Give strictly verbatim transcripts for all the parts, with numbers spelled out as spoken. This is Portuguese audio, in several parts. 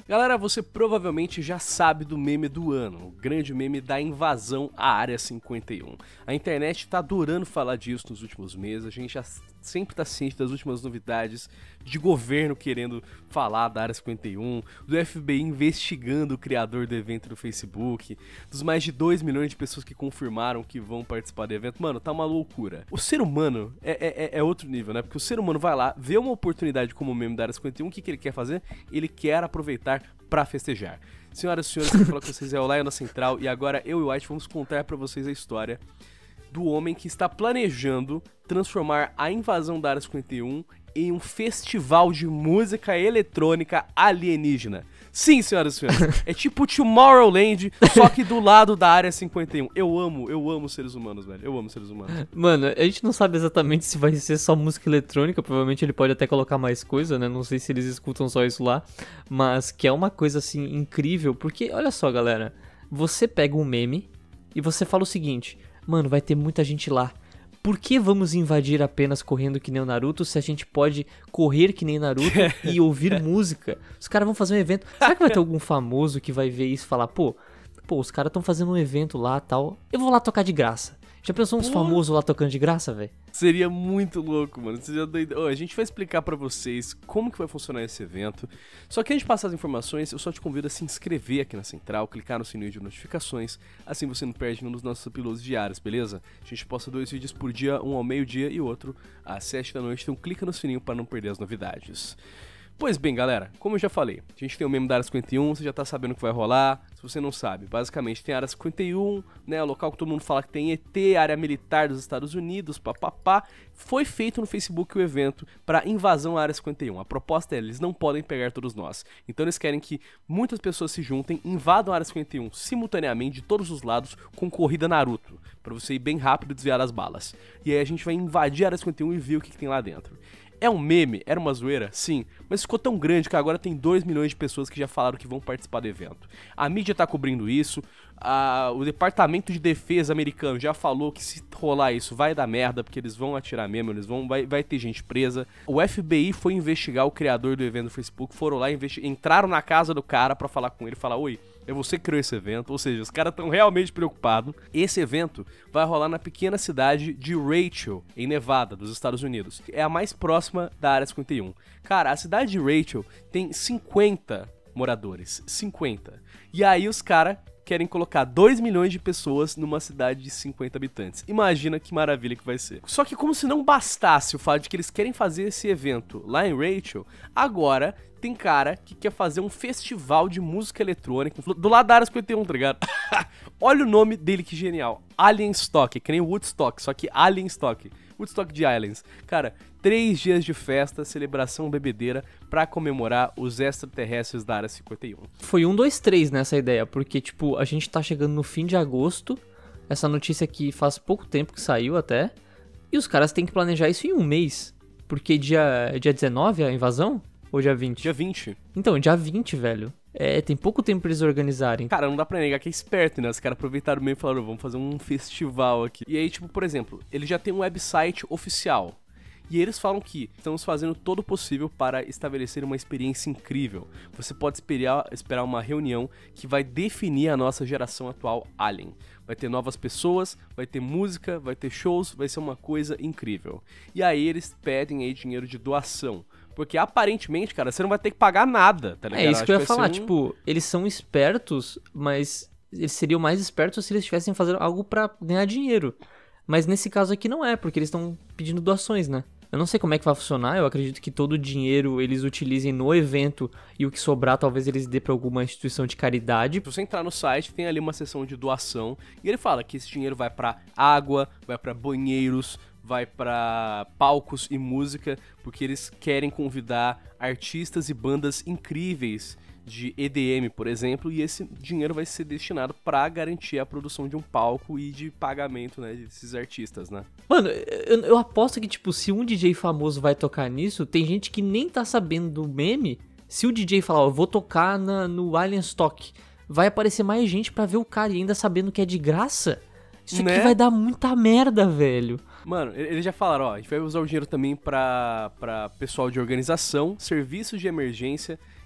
Galera, você provavelmente já sabe do meme do ano, o grande meme da invasão à Área cinquenta e um. A internet tá adorando falar disso nos últimos meses, a gente já sempre tá ciente das últimas novidades de governo querendo falar da Área cinquenta e um, do F B I investigando o criador do evento do Facebook, dos mais de dois milhões de pessoas que confirmaram que vão participar do evento. Mano, tá uma loucura. O ser humano é, é, é outro nível, né? Porque o ser humano vai lá, vê uma oportunidade como o meme da Área cinquenta e um, o que, que ele quer fazer? Ele quer aproveitar pra festejar. Senhoras e senhores, eu vou falar com vocês, é o Lion na Central, e agora eu e o White vamos contar pra vocês a história do homem que está planejando transformar a invasão da Área cinquenta e um em um festival de música eletrônica alienígena. Sim, senhoras e senhores, é tipo Tomorrowland, só que do lado da Área cinquenta e um. Eu amo, eu amo seres humanos, velho. Eu amo seres humanos. Mano, a gente não sabe exatamente se vai ser só música eletrônica, provavelmente ele pode até colocar mais coisa, né? Não sei se eles escutam só isso lá, mas que é uma coisa, assim, incrível, porque, olha só, galera, você pega um meme e você fala o seguinte: mano, vai ter muita gente lá. Por que vamos invadir apenas correndo que nem o Naruto se a gente pode correr que nem Naruto e ouvir música? Os caras vão fazer um evento. Será que vai ter algum famoso que vai ver isso e falar, pô, pô, os caras estão fazendo um evento lá e tal, eu vou lá tocar de graça? Já pensou uns famosos lá tocando de graça, velho? Seria muito louco, mano. Seria doido. Oh, a gente vai explicar pra vocês como que vai funcionar esse evento. Só que antes de passar as informações, eu só te convido a se inscrever aqui na Central, clicar no sininho de notificações, assim você não perde nenhum dos nossos uploads diários, beleza? A gente posta dois vídeos por dia, um ao meio-dia e outro às sete da noite, então clica no sininho para não perder as novidades. Pois bem, galera, como eu já falei, a gente tem o meme da Área cinquenta e um, você já tá sabendo o que vai rolar. Se você não sabe, basicamente tem a Área cinquenta e um, né, o local que todo mundo fala que tem E T, área militar dos Estados Unidos, papapá. Foi feito no Facebook o evento para invasão à Área cinquenta e um. A proposta é, eles não podem pegar todos nós. Então eles querem que muitas pessoas se juntem, invadam a Área cinquenta e um simultaneamente de todos os lados com corrida Naruto, para você ir bem rápido e desviar as balas. E aí a gente vai invadir a Área cinquenta e um e ver o que, que tem lá dentro. É um meme? Era uma zoeira? Sim, mas ficou tão grande que agora tem dois milhões de pessoas que já falaram que vão participar do evento. A mídia tá cobrindo isso, a, o Departamento de Defesa americano já falou que se rolar isso vai dar merda, porque eles vão atirar mesmo, eles vão, vai, vai ter gente presa. O F B I foi investigar o criador do evento do Facebook, foram lá, entraram na casa do cara pra falar com ele, falar, oi, é você que criou esse evento, ou seja, os caras estão realmente preocupados. Esse evento vai rolar na pequena cidade de Rachel, em Nevada, dos Estados Unidos. É a mais próxima da Área cinquenta e um. Cara, a cidade de Rachel tem cinquenta moradores, cinquenta. E aí os caras querem colocar dois milhões de pessoas numa cidade de cinquenta habitantes. Imagina que maravilha que vai ser. Só que como se não bastasse o fato de que eles querem fazer esse evento lá em Rachel, agora tem cara que quer fazer um festival de música eletrônica do lado da Área cinquenta e um, tá ligado? Olha o nome dele, que genial. Alien Stock, que nem Woodstock, só que Alien Stock. Woodstock de Aliens. Cara, três dias de festa, celebração bebedeira pra comemorar os extraterrestres da Área cinquenta e um. Foi um, dois, três nessa ideia, porque, tipo, a gente tá chegando no fim de agosto, essa notícia aqui faz pouco tempo que saiu até, e os caras têm que planejar isso em um mês, porque dia, dia dezenove a invasão? Ou dia vinte? Dia vinte. Então, dia vinte, velho. É, tem pouco tempo pra eles organizarem. Cara, não dá pra negar que é esperto, né? Os caras aproveitaram meio e falaram, vamos fazer um festival aqui. E aí, tipo, por exemplo, ele já tem um website oficial. E eles falam que estamos fazendo todo o possível para estabelecer uma experiência incrível. Você pode esperar, esperar uma reunião que vai definir a nossa geração atual Alien. Vai ter novas pessoas, vai ter música, vai ter shows, vai ser uma coisa incrível. E aí eles pedem aí dinheiro de doação. Porque aparentemente, cara, você não vai ter que pagar nada, tá ligado? É isso que eu ia falar, um... tipo, eles são espertos, mas eles seriam mais espertos se eles estivessem fazendo algo pra ganhar dinheiro. Mas nesse caso aqui não é, porque eles estão pedindo doações, né? Eu não sei como é que vai funcionar, eu acredito que todo o dinheiro eles utilizem no evento e o que sobrar talvez eles dê pra alguma instituição de caridade. Se você entrar no site, tem ali uma seção de doação e ele fala que esse dinheiro vai pra água, vai pra banheiros, vai pra palcos e música, porque eles querem convidar artistas e bandas incríveis de E D M, por exemplo, e esse dinheiro vai ser destinado pra garantir a produção de um palco e de pagamento, né, desses artistas, né? Mano, eu, eu aposto que, tipo, se um D J famoso vai tocar nisso, tem gente que nem tá sabendo do meme. Se o D J falar, ó, eu vou tocar na, no Alien Stock, vai aparecer mais gente pra ver o cara e ainda sabendo que é de graça. Isso né? aqui vai dar muita merda, velho. Mano, eles já falaram, ó, a gente vai usar o dinheiro também pra, pra pessoal de organização, serviços de emergência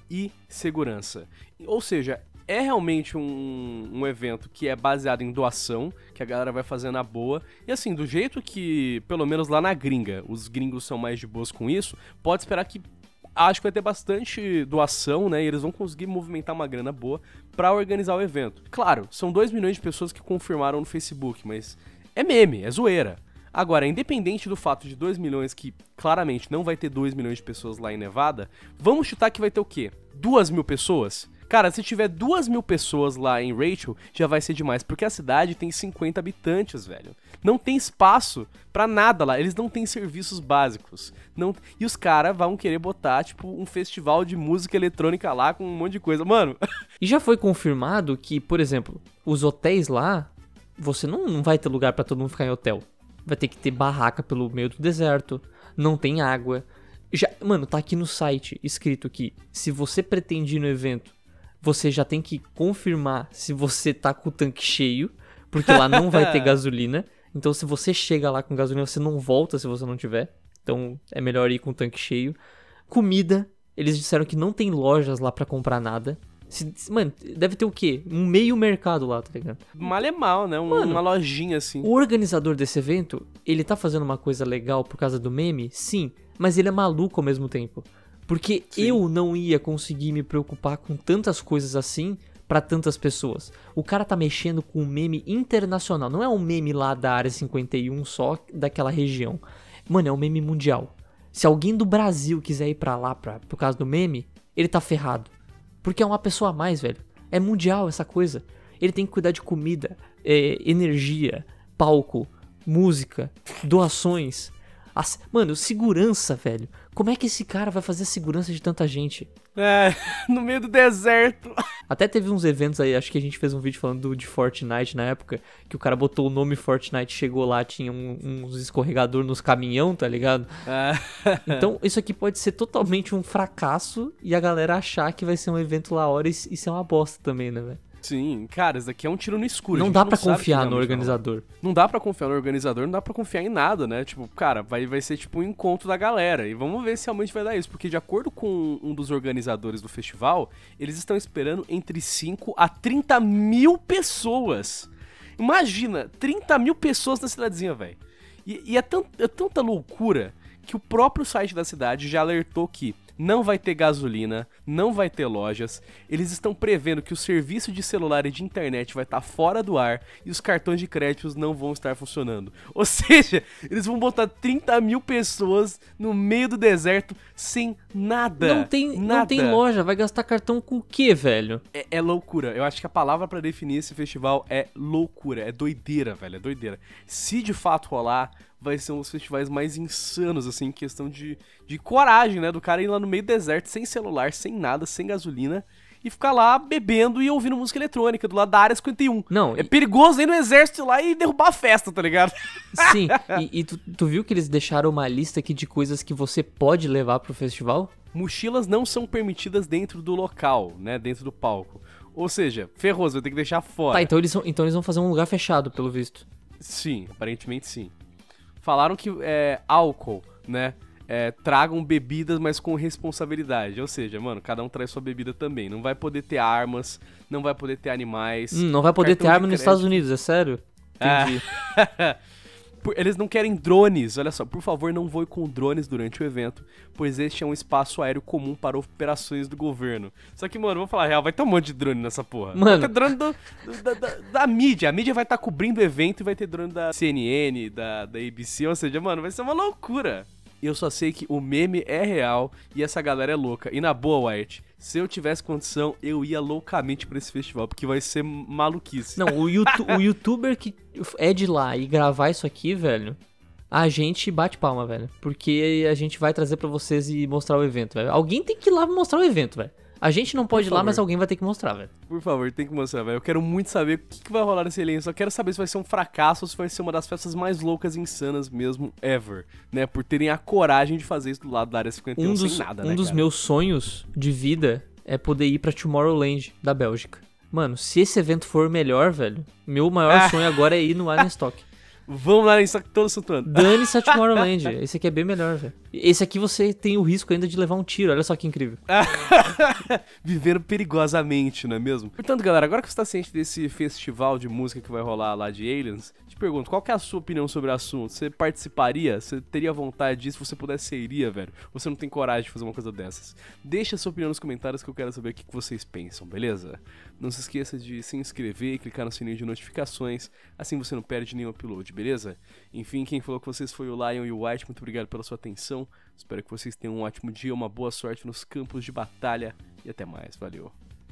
e segurança. Ou seja, é realmente um, um evento que é baseado em doação, que a galera vai fazer na boa. E assim, do jeito que, pelo menos lá na gringa, os gringos são mais de boas com isso, pode esperar que acho que vai ter bastante doação, né? E eles vão conseguir movimentar uma grana boa pra organizar o evento. Claro, são dois milhões de pessoas que confirmaram no Facebook, mas é meme, é zoeira. Agora, independente do fato de dois milhões, que claramente não vai ter dois milhões de pessoas lá em Nevada, vamos chutar que vai ter o quê? duas mil pessoas? Cara, se tiver duas mil pessoas lá em Rachel, já vai ser demais, porque a cidade tem cinquenta habitantes, velho. Não tem espaço pra nada lá, eles não têm serviços básicos. Não... E os caras vão querer botar, tipo, um festival de música eletrônica lá com um monte de coisa. Mano... E já foi confirmado que, por exemplo, os hotéis lá, você não, não vai ter lugar pra todo mundo ficar em hotel. Vai ter que ter barraca pelo meio do deserto, não tem água. Já, mano, tá aqui no site escrito que se você pretende ir no evento, você já tem que confirmar se você tá com o tanque cheio, porque lá não vai ter gasolina. Então se você chega lá com gasolina, você não volta se você não tiver. Então é melhor ir com o tanque cheio. Comida, eles disseram que não tem lojas lá pra comprar nada. Se, mano, deve ter o quê? Um meio mercado lá, tá ligado? Mal é mal, né? Um, Mano, uma lojinha assim. O organizador desse evento, ele tá fazendo uma coisa legal por causa do meme? Sim, mas ele é maluco ao mesmo tempo. Porque Sim. eu não ia conseguir me preocupar com tantas coisas assim pra tantas pessoas. O cara tá mexendo com um meme internacional. Não é um meme lá da área cinquenta e um só daquela região. Mano, é um meme mundial. Se alguém do Brasil quiser ir pra lá pra, por causa do meme, ele tá ferrado. Porque é uma pessoa a mais, velho. É mundial essa coisa. Ele tem que cuidar de comida, é, energia, palco, música, doações. As... Mano, segurança, velho. Como é que esse cara vai fazer a segurança de tanta gente? É, no meio do deserto. Até teve uns eventos aí, acho que a gente fez um vídeo falando do, de Fortnite na época, que o cara botou o nome Fortnite, chegou lá, tinha um, uns escorregador nos caminhão, tá ligado? É. Então, isso aqui pode ser totalmente um fracasso e a galera achar que vai ser um evento lá hora e isso é uma bosta também, né, velho? Sim, cara, isso daqui é um tiro no escuro. Não dá pra confiar no organizador. Não dá pra confiar no organizador, não dá pra confiar em nada, né? Tipo, cara, vai, vai ser tipo um encontro da galera. E vamos ver se realmente vai dar isso. Porque de acordo com um dos organizadores do festival, eles estão esperando entre cinco a trinta mil pessoas. Imagina, trinta mil pessoas na cidadezinha, velho. E, e é, tant, é tanta loucura que o próprio site da cidade já alertou que não vai ter gasolina, não vai ter lojas. Eles estão prevendo que o serviço de celular e de internet vai estar fora do ar e os cartões de créditos não vão estar funcionando. Ou seja, eles vão botar trinta mil pessoas no meio do deserto sem nada. Não tem, nada. Não tem loja, vai gastar cartão com o quê, velho? É, é loucura. Eu acho que a palavra pra definir esse festival é loucura. É doideira, velho. É doideira. Se de fato rolar, vai ser um dos festivais mais insanos, assim, em questão de, de coragem, né? Do cara ir lá no meio do deserto, sem celular, sem nada, sem gasolina, e ficar lá bebendo e ouvindo música eletrônica do lado da área cinquenta e um. Não, é e... perigoso ir no exército lá e derrubar a festa, tá ligado? Sim, e, e tu, tu viu que eles deixaram uma lista aqui de coisas que você pode levar pro festival? Mochilas não são permitidas dentro do local, né? Dentro do palco. Ou seja, ferrou, você vai ter que deixar fora. Tá, então eles, vão, então eles vão fazer um lugar fechado, pelo visto. Sim, aparentemente sim. Falaram que é, álcool, né? É, tragam bebidas, mas com responsabilidade. Ou seja, mano, cada um traz sua bebida também. Não vai poder ter armas, não vai poder ter animais. Hum, não vai poder ter arma nos Estados Unidos, é sério? Entendi. É. Eles não querem drones, olha só. Por favor, não voe com drones durante o evento, pois este é um espaço aéreo comum para operações do governo. Só que, mano, vamos falar a real, vai ter um monte de drone nessa porra. Mano. Vai ter drone do, do, da, da, da mídia. A mídia vai estar tá cobrindo o evento e vai ter drone da C N N, da, da A B C, ou seja, mano, vai ser uma loucura. Eu só sei que o meme é real e essa galera é louca. E na boa, White, se eu tivesse condição, eu ia loucamente pra esse festival, porque vai ser maluquice. Não, o, YouTube, o youtuber que é de lá e gravar isso aqui, velho, a gente bate palma, velho. Porque a gente vai trazer pra vocês e mostrar o evento, velho. Alguém tem que ir lá mostrar o evento, velho. A gente não pode ir lá, mas alguém vai ter que mostrar, velho. Por favor, tem que mostrar, velho. Eu quero muito saber o que, que vai rolar nesse elenco. Só quero saber se vai ser um fracasso ou se vai ser uma das festas mais loucas e insanas mesmo, ever. Né? Por terem a coragem de fazer isso do lado da área cinquenta e um um dos, sem nada, um né, dos cara? meus sonhos de vida é poder ir pra Tomorrowland, da Bélgica. Mano, se esse evento for melhor, velho, meu maior sonho agora é ir no Alien Stock. Vamos lá em todo santo ano. Dane-se a Tomorrowland. Esse aqui é bem melhor, velho. Esse aqui você tem o risco ainda de levar um tiro. Olha só que incrível. Vivendo perigosamente, não é mesmo? Portanto, galera, agora que você tá ciente desse festival de música que vai rolar lá de Aliens, te pergunto, qual que é a sua opinião sobre o assunto? Você participaria? Você teria vontade disso? Se você pudesse, você iria, velho? Ou você não tem coragem de fazer uma coisa dessas? Deixa a sua opinião nos comentários que eu quero saber o que vocês pensam, beleza? Não se esqueça de se inscrever e clicar no sininho de notificações, assim você não perde nenhum upload, beleza? Enfim, quem falou com vocês foi o Lion e o White, muito obrigado pela sua atenção. Espero que vocês tenham um ótimo dia, uma boa sorte nos campos de batalha e até mais, valeu.